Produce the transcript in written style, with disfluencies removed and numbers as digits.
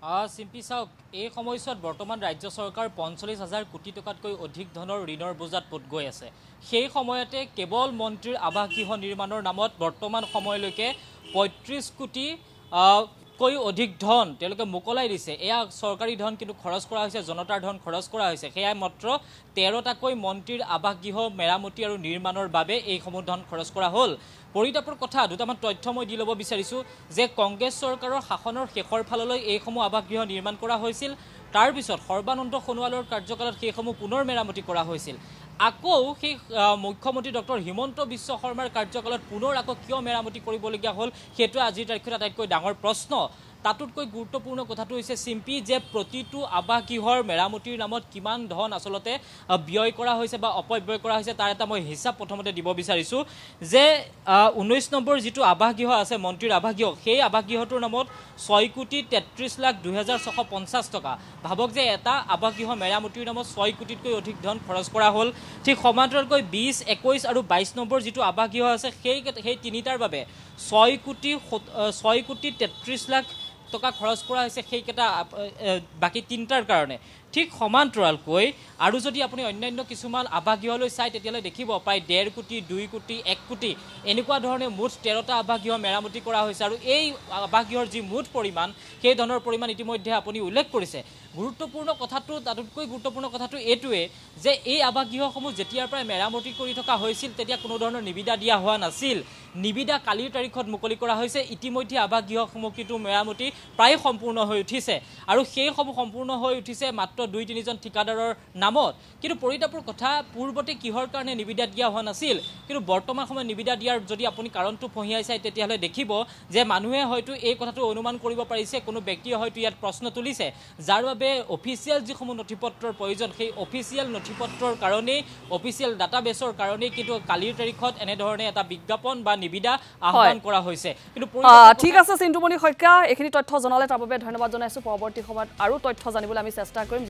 চিম্পি চাওক এই সময়ছোৱাত বৰ্তমান ৰাজ্য চৰকাৰ ৪৫,০০০ কোটি টকাতকৈ অধিক ধনৰ ঋণৰ বোজাত পোত গৈ আছে। সেই সময়তে কেৱল মন্ত্ৰীৰ আৱাসগৃহ নিৰ্মাণৰ নামত বৰ্তমান সময়লৈকে ৩৫ কোটি কৈ অধিক ধন তেওঁলোকে মোকলাই দিছে। এয়া চৰকাৰী ধন কিন্তু খৰচ কৰা হৈছে, জনতাৰ ধন খৰচ কৰা হৈছে। সেয়াই মাত্ৰ ১৩টাকৈ মন্ত্ৰীৰ আৱাসগৃহ মেৰামতি আৰু নিৰ্মাণৰ বাবে এইসমূহ ধন খৰচ কৰা হ'ল। পৰিতাপৰ কথা দুটামান তথ্য মই দি ল'ব বিচাৰিছোঁ যে কংগ্ৰেছ চৰকাৰৰ শাসনৰ শেষৰ ফাললৈ এইসমূহ আৱাসগৃহ নিৰ্মাণ কৰা হৈছিল। তাৰ পিছত সৰ্বানন্দ সোণোৱালৰ কাৰ্যকালত সেইসমূহ পুনৰ মেৰামতি কৰা হৈছিল। আকৌ সেই মুখ্যমন্ত্ৰী ডক্টৰ হিমন্ত বিশ্ব শৰ্মাৰ কাৰ্যকালত পুনৰ আকৌ কিয় মেৰামতি কৰিবলগীয়া হ'ল সেইটো আজিৰ তাৰিখত আটাইতকৈ ডাঙৰ প্ৰশ্ন। তাতোতকৈ গুৰুত্বপূৰ্ণ কথাটো হৈছে চিম্পি যে প্ৰতিটো আৱাসগৃহৰ মেৰামতিৰ নামত কিমান ধন আচলতে ব্যয় কৰা হৈছে বা অপব্যয় কৰা হৈছে তাৰ এটা মই হিচাপ প্ৰথমতে দিব বিচাৰিছোঁ যে ১৯ নম্বৰ যিটো আৱাসগৃহ আছে মন্ত্ৰীৰ আৱাসগৃহ, সেই আৱাসগৃহটোৰ নামত ৬,৩৩,২,৬৫০ টকা। ভাবক যে এটা আৱাসগৃহ মেৰামতিৰ নামত ৬ কোটিতকৈ অধিক ধন খৰচ কৰা হ'ল। ঠিক সমান্তৰালকৈ ২০, ২১ আৰু ২২ নম্বৰ যিটো আৱাসগৃহ আছে সেই তিনিটাৰ বাবে ৬,৩৩,০০,০০০ টকা খৰচ কৰা হৈছে সেইকেইটা বাকী তিনিটাৰ কাৰণে। ঠিক সমান্তৰালকৈ আৰু যদি আপুনি অন্যান্য কিছুমান আৱাসগৃহলৈ চাই তেতিয়াহ'লে দেখিব প্ৰায় ১.৫ কোটি, ২ কোটি, ১ কোটি এনেকুৱা ধৰণে মুঠ ১৩টা আৱাসগৃহ মেৰামতি কৰা হৈছে। আৰু এই আৱাসগৃহৰ যি মুঠ পৰিমাণ সেই ধনৰ পৰিমাণ ইতিমধ্যে আপুনি উল্লেখ কৰিছে। গুৰুত্বপূৰ্ণ কথাটো তাতোতকৈ গুৰুত্বপূৰ্ণ কথাটো এইটোৱে যে এই আৱাসগৃহসমূহ যেতিয়াৰ পৰাই মেৰামতি কৰি থকা হৈছিল তেতিয়া কোনো ধৰণৰ নিবিদা দিয়া হোৱা নাছিল। নিবিদা কালিৰ তাৰিখত মুকলি কৰা হৈছে। ইতিমধ্যে আৱাসগৃহসমূহ কিন্তু মেৰামতি প্ৰায় সম্পূৰ্ণ হৈ উঠিছে আৰু সেইসমূহ সম্পূৰ্ণ হৈ উঠিছে মাত্ৰ ২-৩জন ঠিকাদাৰৰ নামত। কিন্তু পৰিতাপৰ কথা পূৰ্বতে কিহৰ কাৰণে নিবিদা দিয়া হোৱা নাছিল, কিন্তু বৰ্তমান সময়ত নিবিদা দিয়াৰ যদি আপুনি কাৰণটো ফঁহিয়াই চায় তেতিয়াহ'লে দেখিব যে মানুহে হয়তো এই কথাটো অনুমান কৰিব পাৰিছে, কোনো ব্যক্তিয়ে হয়তো ইয়াত প্ৰশ্ন তুলিছে যাৰ বাবে অফিচিয়েল যিসমূহ নথিপত্ৰৰ প্ৰয়োজন সেই অফিচিয়েল নথিপত্ৰৰ কাৰণেই, অফিচিয়েল ডাটাবেছৰ কাৰণেই কিন্তু কালিৰ তাৰিখত এনেধৰণে এটা বিজ্ঞাপন বা নিবিদা আহ্বান কৰা হৈছে। কিন্তু ঠিক আছে চিন্তুমণি শইকীয়া, এইখিনি তথ্য জনালে তাৰ বাবে ধন্যবাদ জনাইছোঁ। পৰৱৰ্তী সময়ত আৰু তথ্য জানিবলৈ আমি চেষ্টা কৰিম।